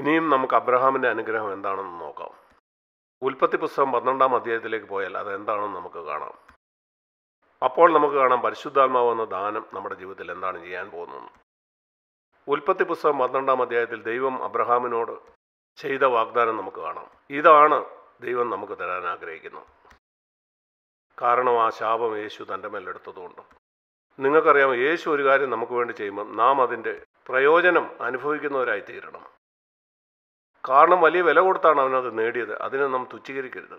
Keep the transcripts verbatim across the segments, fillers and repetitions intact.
ഇനിയും നമുക്ക് അബ്രഹാമിൻ്റെ അനുഗ്രഹം എന്താണെന്ന് നോക്കാം. ഉൽപ്പത്തി പുസ്തകം പന്ത്രണ്ടാം അധ്യായത്തിലേക്ക് പോയാൽ അതെന്താണെന്ന് നമുക്ക് കാണാം. അപ്പോൾ നമുക്ക് കാണാം പരിശുദ്ധാത്മാവ് എന്ന ദാനം നമ്മുടെ ജീവിതത്തിൽ എന്താണ് ചെയ്യാൻ പോകുന്നത്. ഉൽപ്പത്തി പുസ്തകം പന്ത്രണ്ടാം അധ്യായത്തിൽ ദൈവം അബ്രഹാമിനോട് ചെയ്ത വാഗ്ദാനം നമുക്ക് കാണാം. ഇതാണ് ദൈവം നമുക്ക് തരാൻ ആഗ്രഹിക്കുന്നത്. കാരണം ആ ശാപം യേശു തൻ്റെ മേലെടുത്തതുകൊണ്ട്. നിങ്ങൾക്കറിയാം, യേശു ഒരു കാര്യം നമുക്ക് വേണ്ടി ചെയ്യുമ്പോൾ നാം അതിൻ്റെ പ്രയോജനം അനുഭവിക്കുന്നവരായി തീരണം. കാരണം വലിയ വില കൊടുത്താണ് അവനത് നേടിയത്. അതിനെ നാം തുച്ഛീകരിക്കരുത്.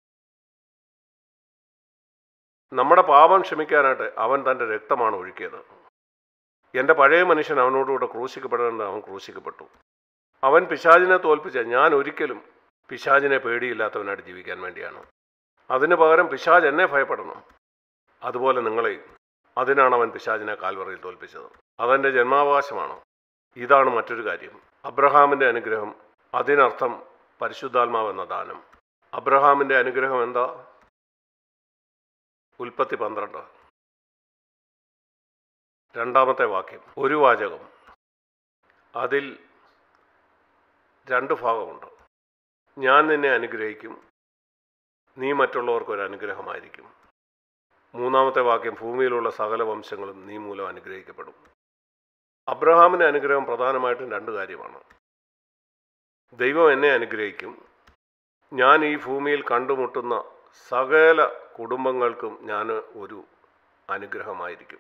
നമ്മുടെ പാപം ക്ഷമിക്കാനായിട്ട് അവൻ തൻ്റെ രക്തമാണ് ഒഴുക്കിയത്. എൻ്റെ പഴയ മനുഷ്യൻ അവനോടുകൂടെ ക്രൂശിക്കപ്പെടേണ്ടത് അവൻ ക്രൂശിക്കപ്പെട്ടു. അവൻ പിശാചിനെ തോൽപ്പിച്ച ഞാൻ ഒരിക്കലും പിശാചിനെ പേടിയില്ലാത്തവനായിട്ട് ജീവിക്കാൻ വേണ്ടിയാണ്. അതിന് പകരം പിശാച് എന്നെ ഭയപ്പെടണം. അതുപോലെ നിങ്ങളെയും. അതിനാണ് അവൻ പിശാചിനെ കാൽവറിയിൽ തോൽപ്പിച്ചത്. അതെൻ്റെ ജന്മാവകാശമാണ്. ഇതാണ് മറ്റൊരു കാര്യം. അബ്രഹാമിൻ്റെ അനുഗ്രഹം, അതിനർത്ഥം പരിശുദ്ധാത്മാവ് എന്ന ദാനം. അബ്രഹാമിൻ്റെ അനുഗ്രഹം എന്താ? ഉൽപ്പത്തി പന്ത്രണ്ട് രണ്ടാമത്തെ വാക്യം, ഒരു വാചകം. അതിൽ രണ്ട് ഭാഗമുണ്ട്. ഞാൻ നിന്നെ അനുഗ്രഹിക്കും, നീ മറ്റുള്ളവർക്കൊരു അനുഗ്രഹമായിരിക്കും. മൂന്നാമത്തെ വാക്യം, ഭൂമിയിലുള്ള സകല വംശങ്ങളും നീ മൂലം അനുഗ്രഹിക്കപ്പെടും. അബ്രഹാമിൻ്റെ അനുഗ്രഹം പ്രധാനമായിട്ടും രണ്ട് കാര്യമാണ്. ദൈവം എന്നെ അനുഗ്രഹിക്കും, ഞാൻ ഈ ഭൂമിയിൽ കണ്ടുമുട്ടുന്ന സകല കുടുംബങ്ങൾക്കും ഞാൻ ഒരു അനുഗ്രഹമായിരിക്കും.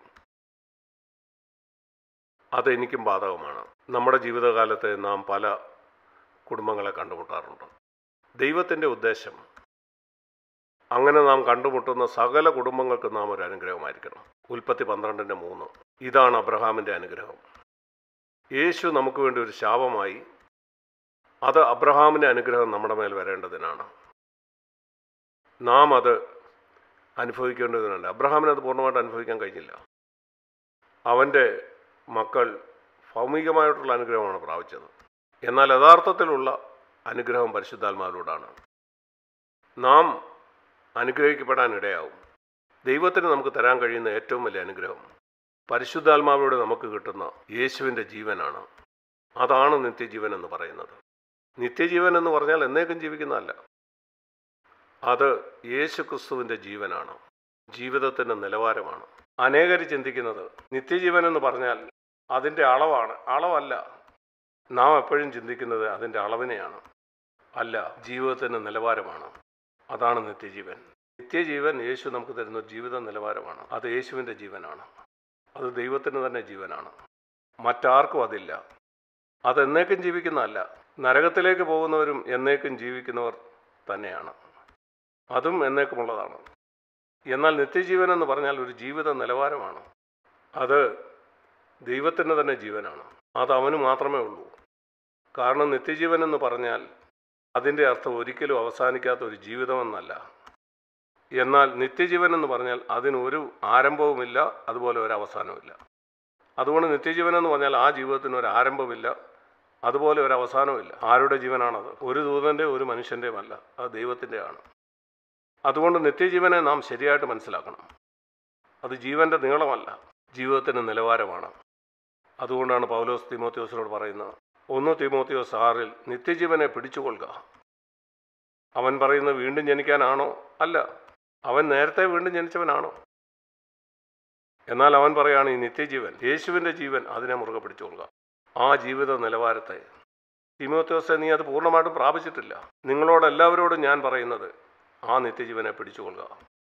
അതെനിക്കും ബാധകമാണ്. നമ്മുടെ ജീവിതകാലത്ത് നാം പല കുടുംബങ്ങളെ കണ്ടുമുട്ടാറുണ്ട്. ദൈവത്തിൻ്റെ ഉദ്ദേശം അങ്ങനെ നാം കണ്ടുമുട്ടുന്ന സകല കുടുംബങ്ങൾക്ക് നാം ഒരു അനുഗ്രഹമായിരിക്കണം. ഉൽപ്പത്തി പന്ത്രണ്ടിൻ്റെ മൂന്ന്. ഇതാണ് അബ്രഹാമിൻ്റെ അനുഗ്രഹം. യേശു നമുക്ക് വേണ്ടി ഒരു ശാപമായി. അത് അബ്രഹാമിൻ്റെ അനുഗ്രഹം നമ്മുടെ മേൽ വരേണ്ടതിനാണ്. നാം അത് അനുഭവിക്കേണ്ടതിനുണ്ട്. അബ്രഹാമിന് അത് പൂർണ്ണമായിട്ട് അനുഭവിക്കാൻ കഴിഞ്ഞില്ല. അവൻ്റെ മക്കൾ ഭൗമികമായിട്ടുള്ള അനുഗ്രഹമാണ് പ്രാപിച്ചത്. എന്നാൽ യഥാർത്ഥത്തിലുള്ള അനുഗ്രഹം പരിശുദ്ധാത്മാവിലൂടെയാണ്. നാം അനുഗ്രഹിക്കപ്പെടാൻ ഇടയാവും. ദൈവത്തിന് നമുക്ക് തരാൻ കഴിയുന്ന ഏറ്റവും വലിയ അനുഗ്രഹം പരിശുദ്ധാത്മാവിലൂടെ നമുക്ക് കിട്ടുന്ന യേശുവിൻ്റെ ജീവനാണ്. അതാണ് നിത്യജീവൻ എന്ന് പറയുന്നത്. നിത്യജീവൻ എന്ന് പറഞ്ഞാൽ എന്നേക്കും ജീവിക്കുന്നതല്ല. അത് യേശു ക്രിസ്തുവിൻ്റെ ജീവനാണ്, ജീവിതത്തിൻ്റെ നിലവാരമാണ്. അനേകർ ചിന്തിക്കുന്നത് നിത്യജീവൻ എന്ന് പറഞ്ഞാൽ അതിൻ്റെ അളവാണ്. അളവല്ല. നാം എപ്പോഴും ചിന്തിക്കുന്നത് അതിൻ്റെ അളവിനെയാണ്. അല്ല, ജീവിതത്തിൻ്റെ നിലവാരമാണ്. അതാണ് നിത്യജീവൻ. നിത്യജീവൻ യേശു നമുക്ക് തരുന്ന ജീവിത നിലവാരമാണ്. അത് യേശുവിൻ്റെ ജീവനാണ്. അത് ദൈവത്തിന് തന്നെ ജീവനാണ്. മറ്റാർക്കും അതില്ല. അത് എന്നേക്കും ജീവിക്കുന്നതല്ല. നരകത്തിലേക്ക് പോകുന്നവരും എന്നേക്കും ജീവിക്കുന്നവർ തന്നെയാണ്. അതും എന്നേക്കുമുള്ളതാണ്. എന്നാൽ നിത്യജീവൻ എന്ന് പറഞ്ഞാൽ ഒരു ജീവിത നിലവാരമാണ്. അത് ദൈവത്തിൻ്റെ തന്നെ ജീവനാണ്. അത് അവന് മാത്രമേ ഉള്ളൂ. കാരണം നിത്യജീവൻ എന്ന് പറഞ്ഞാൽ അതിൻ്റെ അർത്ഥം ഒരിക്കലും അവസാനിക്കാത്ത ഒരു ജീവിതമെന്നല്ല. എന്നാൽ നിത്യജീവൻ എന്ന് പറഞ്ഞാൽ അതിനൊരു ആരംഭവുമില്ല, അതുപോലെ ഒരു അവസാനവുമില്ല. അതുകൊണ്ട് നിത്യജീവൻ എന്ന് പറഞ്ഞാൽ ആ ജീവിതത്തിന് ഒരു ആരംഭമില്ല, അതുപോലെ ഒരു അവസാനവുമില്ല. ആരുടെ ജീവനാണത്? ഒരു ദൂതൻ്റെ, ഒരു മനുഷ്യൻ്റെയും അല്ല. അത് ദൈവത്തിൻ്റെയാണ്. അതുകൊണ്ട് നിത്യജീവനെ നാം ശരിയായിട്ട് മനസ്സിലാക്കണം. അത് ജീവൻ്റെ നീളമല്ല, ജീവിതത്തിൻ്റെ നിലവാരമാണ്. അതുകൊണ്ടാണ് പൗലോസ് തീമോത്തിയോസിനോട് പറയുന്നത്, ഒന്ന് തീമോത്തിയോസ് ആറിൽ, നിത്യജീവനെ പിടിച്ചുകൊള്ളുക. അവൻ പറയുന്നത് വീണ്ടും ജനിക്കാനാണോ? അല്ല. അവൻ നേരത്തെ വീണ്ടും ജനിച്ചവനാണോ? എന്നാൽ അവൻ പറയുകയാണ് ഈ നിത്യജീവൻ, യേശുവിൻ്റെ ജീവൻ, അതിനെ മുറുകെ പിടിച്ചുകൊള്ളുക. ആ ജീവിത നിലവാരത്തെ തീമോത്തിയോസെ, നീ അത് പൂർണ്ണമായിട്ടും പ്രാപിച്ചിട്ടില്ല. നിങ്ങളോടെല്ലാവരോടും ഞാൻ പറയുന്നത് ആ നിത്യജീവനെ പിടിച്ചുകൊള്ളുക.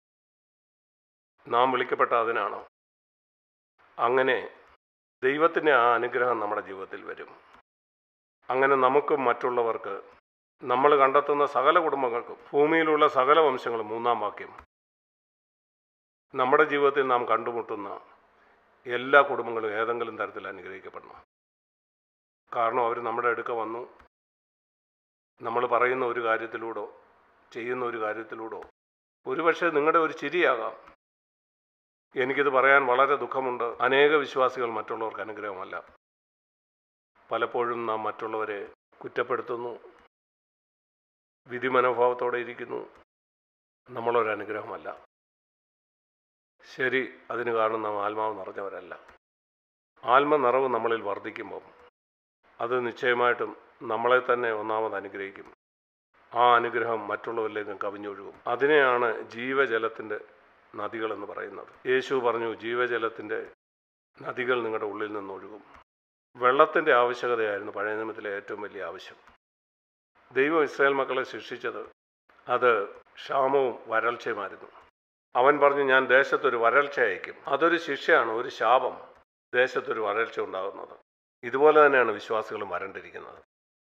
നാം വിളിക്കപ്പെട്ട അതിനാണ്. അങ്ങനെ ദൈവത്തിൻ്റെ ആ അനുഗ്രഹം നമ്മുടെ ജീവിതത്തിൽ വരും. അങ്ങനെ നമുക്കും മറ്റുള്ളവർക്ക്, നമ്മൾ കണ്ടെത്തുന്ന സകല കുടുംബങ്ങൾക്കും, ഭൂമിയിലുള്ള സകല വംശങ്ങളും, മൂന്നാം വാക്യം, നമ്മുടെ ജീവിതത്തിൽ നാം കണ്ടുമുട്ടുന്ന എല്ലാ കുടുംബങ്ങളും ഏതെങ്കിലും തരത്തിൽ അനുഗ്രഹിക്കപ്പെടണം. കാരണം അവർ നമ്മുടെ അടുക്ക വന്നു, നമ്മൾ പറയുന്ന ഒരു കാര്യത്തിലൂടെ, ചെയ്യുന്ന ഒരു കാര്യത്തിലൂടെ, ഒരുപക്ഷെ നിങ്ങളുടെ ഒരു ചിരിയാകാം. എനിക്കിത് പറയാൻ വളരെ ദുഃഖമുണ്ട്. അനേക വിശ്വാസികൾ മറ്റുള്ളവർക്ക് അനുഗ്രഹമല്ല. പലപ്പോഴും നാം മറ്റുള്ളവരെ കുറ്റപ്പെടുത്തുന്നു, വിധി മനോഭാവത്തോടെ ഇരിക്കുന്നു. നമ്മളൊരനുഗ്രഹമല്ല. ശരി, അതിന് കാരണം നാം ആത്മാവ് നിറഞ്ഞവരല്ല. ആത്മ നിറവ് നമ്മളിൽ വർദ്ധിക്കുമ്പം അത് നിശ്ചയമായിട്ടും നമ്മളെ തന്നെ ഒന്നാമത് അനുഗ്രഹിക്കും. ആ അനുഗ്രഹം മറ്റുള്ളവരിലേക്കും കവിഞ്ഞൊഴുകും. അതിനെയാണ് ജീവജലത്തിൻ്റെ നദികളെന്ന് പറയുന്നത്. യേശു പറഞ്ഞു, ജീവജലത്തിൻ്റെ നദികൾ നിങ്ങളുടെ ഉള്ളിൽ നിന്നൊഴുകും. വെള്ളത്തിൻ്റെ ആവശ്യകതയായിരുന്നു പഴയ നിയമത്തിലെ ഏറ്റവും വലിയ ആവശ്യം. ദൈവം ഇസ്രായേൽ മക്കളെ ശിക്ഷിച്ചത് അത് ക്ഷാമവും വരൾച്ചയുമായിരുന്നു. അവൻ പറഞ്ഞു, ഞാൻ ദേശത്തൊരു വരൾച്ച അയക്കും. അതൊരു ശിക്ഷയാണ്, ഒരു ശാപം. ദേശത്തൊരു വരൾച്ച ഉണ്ടാകുന്നത്. ഇതുപോലെ തന്നെയാണ് വിശ്വാസികളും വരണ്ടിരിക്കുന്നത്.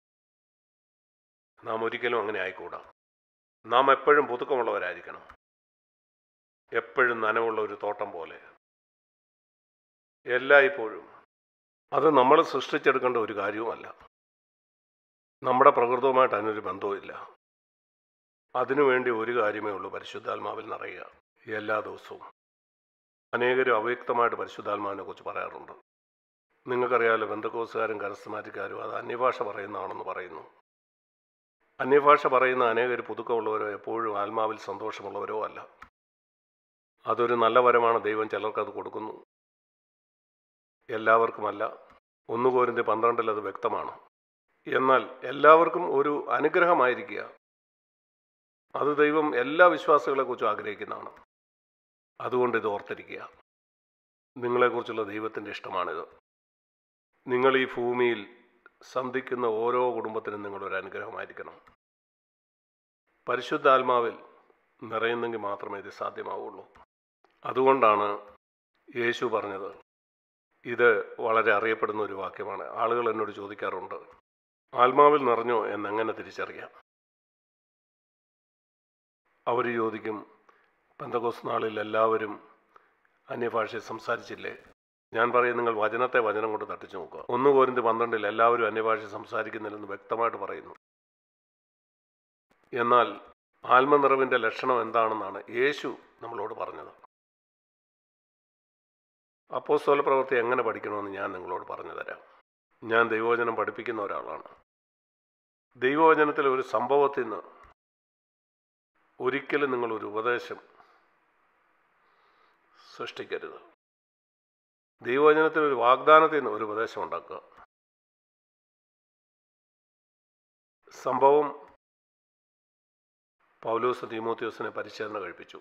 നാം ഒരിക്കലും അങ്ങനെ ആയിക്കൂടാ. നാം എപ്പോഴും പുതുക്കമുള്ളവരായിരിക്കണം. എപ്പോഴും നനവുള്ള ഒരു തോട്ടം പോലെ എല്ലായ്പ്പോഴും. അത് നമ്മൾ സൃഷ്ടിച്ചെടുക്കേണ്ട ഒരു കാര്യവുമല്ല. നമ്മുടെ പ്രകൃതവുമായിട്ട് അതിനൊരു ബന്ധവുമില്ല. അതിനുവേണ്ടി ഒരു കാര്യമേ ഉള്ളൂ, പരിശുദ്ധാത്മാവിൽ നിറയുക എല്ലാ ദിവസവും. അനേകരും അവ്യക്തമായിട്ട് പരിശുദ്ധാത്മാവിനെ കുറിച്ച് പറയാറുണ്ട്. നിങ്ങൾക്കറിയാമല്ലോ, ബന്ധക്കോസുകാരും കരസ്മാറ്റിക്കാരും അത് അന്യഭാഷ പറയുന്നതാണെന്ന് പറയുന്നു. അന്യഭാഷ പറയുന്ന അനേകർ പുതുക്കമുള്ളവരോ എപ്പോഴും ആത്മാവിൽ സന്തോഷമുള്ളവരോ അല്ല. അതൊരു നല്ല വരമാണ്. ദൈവം ചിലർക്കത് കൊടുക്കുന്നു, എല്ലാവർക്കുമല്ല. ഒന്ന് കോരിന്ത്യർ പന്ത്രണ്ടിൽ അത് വ്യക്തമാണ്. എന്നാൽ എല്ലാവർക്കും ഒരു അനുഗ്രഹമായിരിക്കുക. അത് ദൈവം എല്ലാ വിശ്വാസികളെക്കുറിച്ചും ആഗ്രഹിക്കുന്നതാണ്. അതുകൊണ്ട് ഇത് ഓർത്തിരിക്കുക. നിങ്ങളെക്കുറിച്ചുള്ള ദൈവത്തിൻ്റെ ഇഷ്ടമാണിത്. നിങ്ങൾ ഈ ഭൂമിയിൽ സന്ധിക്കുന്ന ഓരോ കുടുംബത്തിനും നിങ്ങളൊരു അനുഗ്രഹമായിരിക്കണം. പരിശുദ്ധാത്മാവിൽ നിറയുന്നെങ്കിൽ മാത്രമേ ഇത് സാധ്യമാവുള്ളൂ. അതുകൊണ്ടാണ് യേശു പറഞ്ഞത്. ഇത് വളരെ അറിയപ്പെടുന്ന ഒരു വാക്യമാണ്. ആളുകൾ എന്നോട് ചോദിക്കാറുണ്ട്, ആത്മാവിൽ നിറഞ്ഞോ എന്നെങ്ങനെ തിരിച്ചറിയാം? അവർ ചോദിക്കും, പെന്തക്കോസ്ത് നാളിൽ എല്ലാവരും അന്യഭാഷയിൽ സംസാരിച്ചില്ലേ? ഞാൻ പറയും, നിങ്ങൾ വചനത്തെ വചനം കൊണ്ട് തട്ടിച്ചു നോക്കുക. ഒന്ന് കോരിന്ത്യർ പന്ത്രണ്ടിൽ എല്ലാവരും അന്യഭാഷ സംസാരിക്കുന്നില്ലെന്ന് വ്യക്തമായിട്ട് പറയുന്നു. എന്നാൽ ആത്മനിറവിൻ്റെ ലക്ഷണം എന്താണെന്നാണ് യേശു നമ്മളോട് പറഞ്ഞത്. അപ്പോസ്തല പ്രവൃത്തി എങ്ങനെ പഠിക്കണമെന്ന് ഞാൻ നിങ്ങളോട് പറഞ്ഞു തരാം. ഞാൻ ദൈവവചനം പഠിപ്പിക്കുന്ന ഒരാളാണ്. ദൈവവചനത്തിൽ ഒരു സംഭവത്തിൽ നിന്ന് ഒരിക്കലും നിങ്ങളൊരു ഉപദേശം സൃഷ്ടിക്കരുത്. ദൈവവചനത്തിൽ ഒരു വാഗ്ദാനത്തിൽ നിന്ന് ഒരു ഉപദേശം ഉണ്ടാക്കുക. സംഭവം, പൗലോസ് തീമോത്തിയോസിനെ പരിച്ഛേദന കഴിപ്പിച്ചു.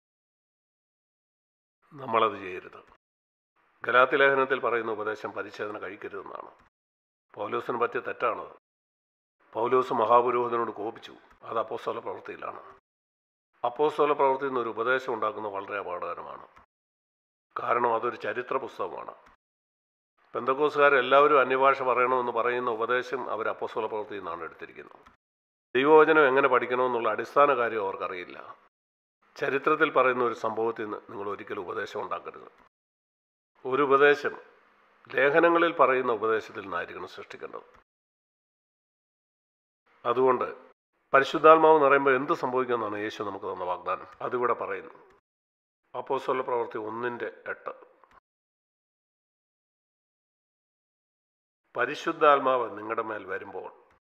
നമ്മളത് ചെയ്യരുത്. ഗലാത്യ ലേഖനത്തിൽ പറയുന്ന ഉപദേശം പരിച്ഛേദന കഴിക്കരുതെന്നാണ്. പൗലോസിന് പറ്റിയ തെറ്റാണത്. പൗലോസ് മഹാപുരോഹിതനോട് കോപിച്ചു. അത് അപ്പോസ്തല പ്രവൃത്തിയിലാണ്. അപ്പോസ്തല പ്രവൃത്തിയിൽ നിന്ന് ഒരു ഉപദേശം ഉണ്ടാക്കുന്നത് വളരെ അപകടകരമാണ്. കാരണം അതൊരു ചരിത്ര പുസ്തകമാണ്. പെന്തക്കോസ്തുകാരെല്ലാവരും അന്യഭാഷ പറയണമെന്ന് പറയുന്ന ഉപദേശം അവർ അപ്പോസ്തല പ്രവൃത്തിയിൽ നിന്നാണ് എടുത്തിരിക്കുന്നത്. ദൈവവചനം എങ്ങനെ പഠിക്കണമെന്നുള്ള അടിസ്ഥാന കാര്യം അവർക്കറിയില്ല. ചരിത്രത്തിൽ പറയുന്ന ഒരു സംഭവത്തിൽ നിന്ന് നിങ്ങൾ ഒരിക്കലും ഉപദേശം ഉണ്ടാക്കരുത്. ഒരു ഉപദേശം ലേഖനങ്ങളിൽ പറയുന്ന ഉപദേശത്തിൽ നിന്നായിരിക്കണം സൃഷ്ടിക്കേണ്ടത്. അതുകൊണ്ട് പരിശുദ്ധാത്മാവ് നിറയുമ്പോൾ എന്ത് സംഭവിക്കുമെന്നാണ് യേശു നമുക്ക് തന്ന വാഗ്ദാനം. അതിവിടെ പറയുന്നു. അപ്പോസ്തല പ്രവൃത്തി ഒന്നിൻ്റെ എട്ട്. പരിശുദ്ധാത്മാവ് നിങ്ങളുടെ മേൽ വരുമ്പോൾ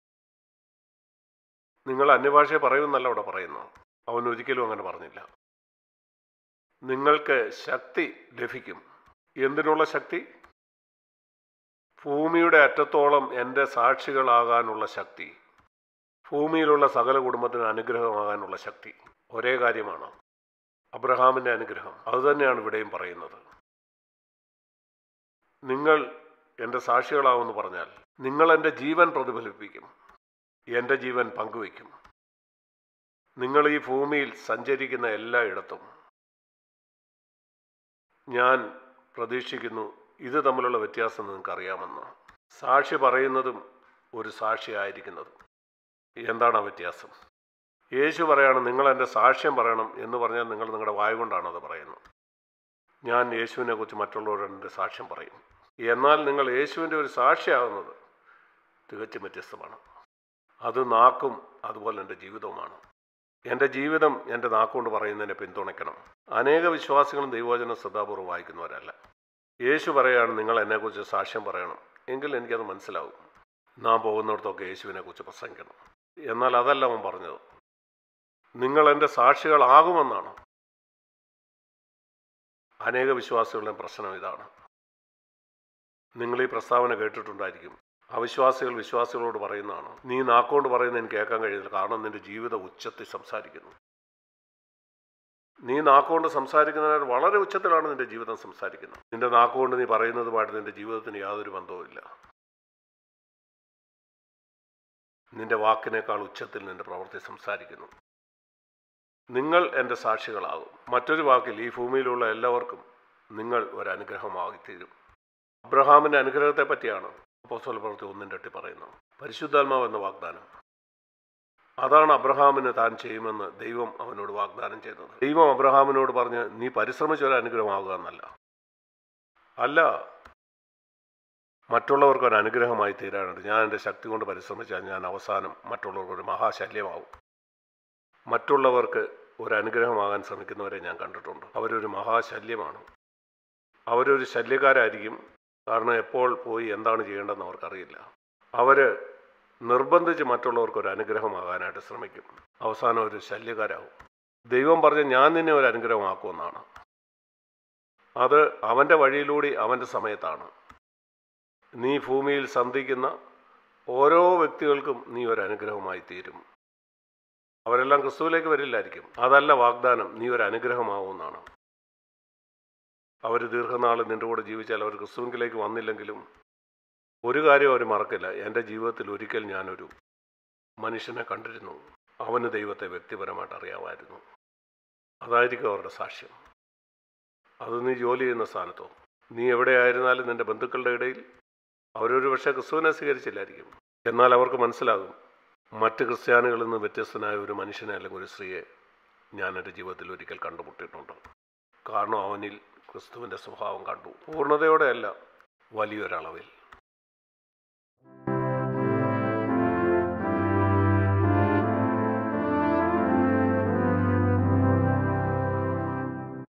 നിങ്ങൾ അന്യഭാഷയെ പറയുമെന്നല്ല അവിടെ പറയുന്നു. അവൻ ഒരിക്കലും അങ്ങനെ പറഞ്ഞില്ല. നിങ്ങൾക്ക് ശക്തി ലഭിക്കും. എന്തിനുള്ള ശക്തി? ഭൂമിയുടെ അറ്റത്തോളം എൻ്റെ സാക്ഷികളാകാനുള്ള ശക്തി. ഭൂമിയിലുള്ള സകല കുടുംബത്തിന് അനുഗ്രഹമാകാനുള്ള ശക്തി. ഒരേ കാര്യമാണ്, അബ്രഹാമിൻ്റെ അനുഗ്രഹം. അതുതന്നെയാണ് ഇവിടെയും പറയുന്നത്. നിങ്ങൾ എൻ്റെ സാക്ഷികളാവുമെന്ന് പറഞ്ഞാൽ നിങ്ങൾ എൻ്റെ ജീവൻ പ്രതിഫലിപ്പിക്കും, എൻ്റെ ജീവൻ പങ്കുവയ്ക്കും. നിങ്ങൾ ഈ ഭൂമിയിൽ സഞ്ചരിക്കുന്ന എല്ലായിടത്തും ഞാൻ പ്രതീക്ഷിക്കുന്നു ഇത് തമ്മിലുള്ള വ്യത്യാസം നിങ്ങൾക്കറിയാമെന്ന്. സാക്ഷി പറയുന്നതും ഒരു സാക്ഷി ആയിരിക്കുന്നതും എന്താണ് ആ വ്യത്യാസം? യേശു പറയാണ്, നിങ്ങൾ എൻ്റെ സാക്ഷ്യം പറയണം എന്ന് പറഞ്ഞാൽ നിങ്ങൾ നിങ്ങളുടെ വായ കൊണ്ടാണ് അത് പറയുന്നത്. ഞാൻ യേശുവിനെ കുറിച്ച് മറ്റുള്ളവരോട് എൻ്റെ സാക്ഷ്യം പറയും. എന്നാൽ നിങ്ങൾ യേശുവിൻ്റെ ഒരു സാക്ഷിയാകുന്നത് തികച്ചും വ്യത്യസ്തമാണ്. അത് നാക്കും അതുപോലെ എൻ്റെ ജീവിതവുമാണ്. എൻ്റെ ജീവിതം എൻ്റെ നാക്കുകൊണ്ട് പറയുന്നതിനെ പിന്തുണയ്ക്കണം. അനേക വിശ്വാസികളും ദൈവവചനം ശ്രദ്ധാപൂർവ്വം വായിക്കുന്നവരല്ല. യേശു പറയുകയാണ്, നിങ്ങൾ എന്നെക്കുറിച്ച് സാക്ഷ്യം പറയണം. എങ്കിൽ എനിക്കത് മനസ്സിലാവും. നാം പോകുന്നിടത്തൊക്കെ യേശുവിനെ കുറിച്ച് പ്രസംഗിക്കണം. എന്നാൽ അതല്ല അവൻ പറഞ്ഞത്. നിങ്ങൾ എൻ്റെ സാക്ഷികളാകുമെന്നാണ്. അനേക വിശ്വാസികളുടെ പ്രശ്നം ഇതാണ്. നിങ്ങൾ ഈ പ്രസ്താവന കേട്ടിട്ടുണ്ടായിരിക്കും. അവിശ്വാസികൾ വിശ്വാസികളോട് പറയുന്നതാണ്, നീ നാക്കുകൊണ്ട് പറയുന്നത് എനിക്ക് കേൾക്കാൻ കഴിയുന്നില്ല, കാരണം നിന്റെ ജീവിതം ഉച്ചത്തിൽ സംസാരിക്കുന്നു. നീ നാക്കുകൊണ്ട് സംസാരിക്കുന്നതിനാൽ വളരെ ഉച്ചത്തിലാണ് നിന്റെ ജീവിതം സംസാരിക്കുന്നത്. നിന്റെ നാക്കുകൊണ്ട് നീ പറയുന്നതുമായിട്ട് നിന്റെ ജീവിതത്തിന് യാതൊരു ബന്ധവുമില്ല. നിന്റെ വാക്കിനേക്കാൾ ഉച്ചത്തിൽ നിന്റെ പ്രവൃത്തി സംസാരിക്കുന്നു. നിങ്ങൾ എൻ്റെ സാക്ഷികളാകും. മറ്റൊരു വാക്കിൽ ഈ ഭൂമിയിലുള്ള എല്ലാവർക്കും നിങ്ങൾ ഒരു അനുഗ്രഹമായിത്തീരും. അബ്രഹാമിൻ്റെ അനുഗ്രഹത്തെ പറ്റിയാണ് അപ്പോസ്തല പ്രവൃത്തി ഒന്നിൻ്റെ എട്ടിൽ പറയുന്നത്. പരിശുദ്ധാത്മാവ് എന്ന വാഗ്ദാനം, അതാണ് അബ്രഹാമിന് താൻ ചെയ്യുമെന്ന് ദൈവം അവനോട് വാഗ്ദാനം ചെയ്തത്. ദൈവം അബ്രഹാമിനോട് പറഞ്ഞ് നീ പരിശ്രമിച്ച ഒരു അനുഗ്രഹമാകുക എന്നല്ല, അല്ല മറ്റുള്ളവർക്ക് ഒരു അനുഗ്രഹമായി തീരാനുണ്ട്. ഞാൻ എൻ്റെ ശക്തി കൊണ്ട് പരിശ്രമിച്ചാൽ ഞാൻ അവസാനം മറ്റുള്ളവർക്ക് ഒരു മഹാശല്യമാവും. മറ്റുള്ളവർക്ക് ഒരു അനുഗ്രഹമാകാൻ ശ്രമിക്കുന്നവരെ ഞാൻ കണ്ടിട്ടുണ്ട്. അവരൊരു മഹാശല്യമാണ്. അവരൊരു ശല്യക്കാരായിരിക്കും. കാരണം എപ്പോൾ പോയി എന്താണ് ചെയ്യേണ്ടതെന്ന് അവർക്കറിയില്ല. അവർ നിർബന്ധിച്ച് മറ്റുള്ളവർക്ക് ഒരു അനുഗ്രഹമാകാനായിട്ട് ശ്രമിക്കും. അവസാനം ഒരു ശല്യക്കാരാകും. ദൈവം പറഞ്ഞ് ഞാൻ നിന്നെ ഒരു അനുഗ്രഹമാക്കുമെന്നാണ്. അത് അവൻ്റെ വഴിയിലൂടെ അവൻ്റെ സമയത്താണ്. നീ ഭൂമിയിൽ സന്ധിക്കുന്ന ഓരോ വ്യക്തികൾക്കും നീ ഒരു അനുഗ്രഹമായി തീരും. അവരെല്ലാം ക്രിസ്തുവിലേക്ക് വരില്ലായിരിക്കും. അതല്ല വാഗ്ദാനം, നീ ഒരു അനുഗ്രഹമാവുമെന്നാണ്. അവർ ദീർഘനാൾ നിൻ്റെ കൂടെ ജീവിച്ചാൽ അവർ ക്രിസ്തുവിലേക്ക് വന്നില്ലെങ്കിലും ഒരു കാര്യം അവർ മറക്കില്ല, എൻ്റെ ജീവിതത്തിൽ ഒരിക്കൽ ഞാനൊരു മനുഷ്യനെ കണ്ടിരുന്നു, അവന് ദൈവത്തെ വ്യക്തിപരമായിട്ട് അറിയാമായിരുന്നു. അതായിരിക്കും അവരുടെ സാക്ഷ്യം. അത് നീ ജോലി ചെയ്യുന്ന സ്ഥാനത്തോ നീ എവിടെയായിരുന്നാലും നിൻ്റെ ബന്ധുക്കളുടെ ഇടയിൽ അവരൊരു പക്ഷേ ക്രിസ്തുവിനെ സ്വീകരിച്ചില്ലായിരിക്കും. എന്നാൽ അവർക്ക് മനസ്സിലാകും, മറ്റ് ക്രിസ്ത്യാനികളിൽ നിന്ന് വ്യത്യസ്തനായ ഒരു മനുഷ്യനെ അല്ലെങ്കിൽ ഒരു സ്ത്രീയെ ഞാൻ എൻ്റെ ജീവിതത്തിൽ ഒരിക്കൽ കണ്ടുമുട്ടിയിട്ടുണ്ട്. കാരണം അവനിൽ ക്രിസ്തുവിൻ്റെ സ്വഭാവം കണ്ടു. പൂർണ്ണതയോടെയല്ല, വലിയൊരളവിൽ.